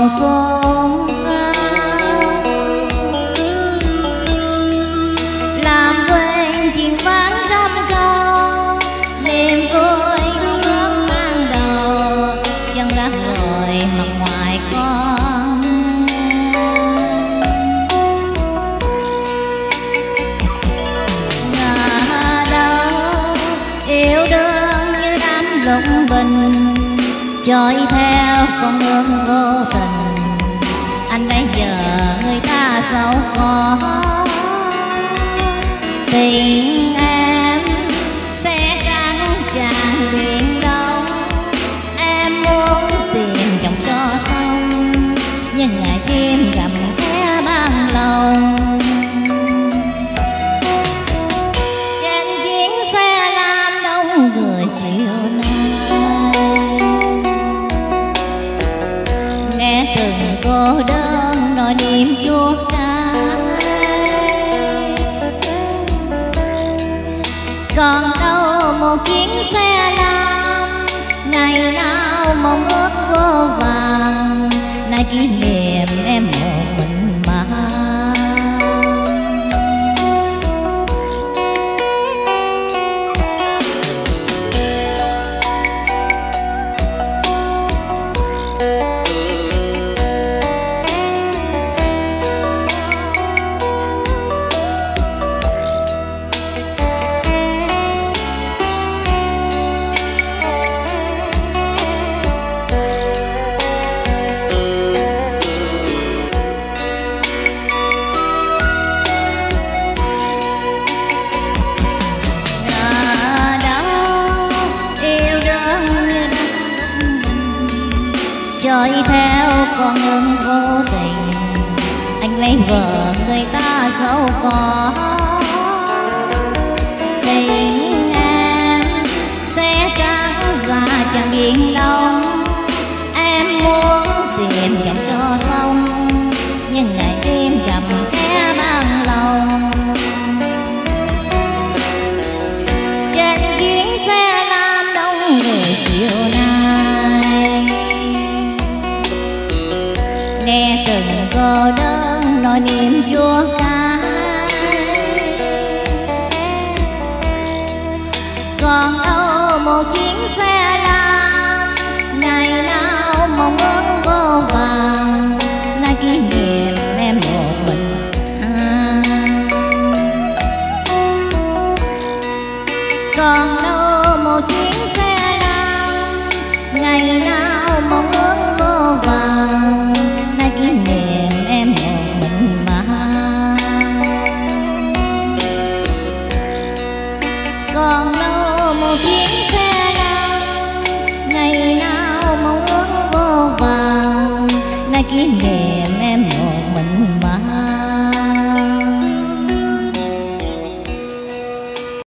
xôn xao, làm quên chuyện ván trăm câu, niềm vui không ước ban đầu, chân đã rồi mặt ngoài con. Ngờ đâu yêu đương như đám lục bình, trôi theo con ước vô tình. Anh bây giờ người ta giàu có, tình em sẽ trắng tràn biển đông. Em muốn tìm chồng cho xong, nhưng ngày thêm gặp khẽ ban lòng. Trên chuyến xe lam đông người chiều nay, nghe từng cô đơn nói niềm chua cay. Còn đâu một chuyến xe lam, ngày nào mong ước vô vàng, nay kỷ niệm em một mình mà. Trôi theo con ương vô tình, anh lấy vợ người ta giàu có. Tình em sẽ trắng ra chẳng yên lòng, em muốn tìm chồng cho xong, nhưng ngày đêm gặp khẽ ban lòng. Trên chuyến xe lam đông người chiều nay, nghe từng cô đơn nói niềm chua cay. Còn đâu một chuyến xe lam, ngày nào mong ước vô vàng, nay kỷ niệm em một mình Còn đâu một chuyến xe lam, ngày nào mong ước vô vàng, nay kỷ niệm em một mình mà. Còn đâu một chuyến xe lam, ngày nào mong ước vô vàng, nay kỷ niệm em